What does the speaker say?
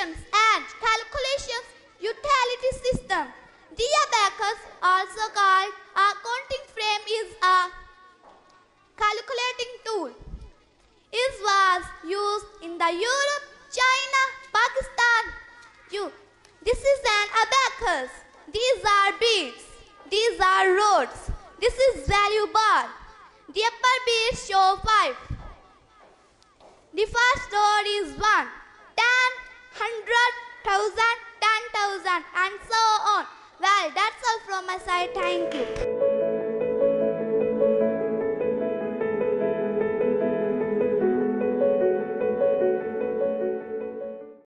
Applications and calculations utility system. The abacus, also called a counting frame, is a calculating tool. It was used in the Europe, China, Pakistan. This is an abacus. These are beads. These are rods. This is value bar. The upper beads show 5. The first road is 1, 10, 100, 1000, 10,000 and so on. Well, that's all from my side. Thank you.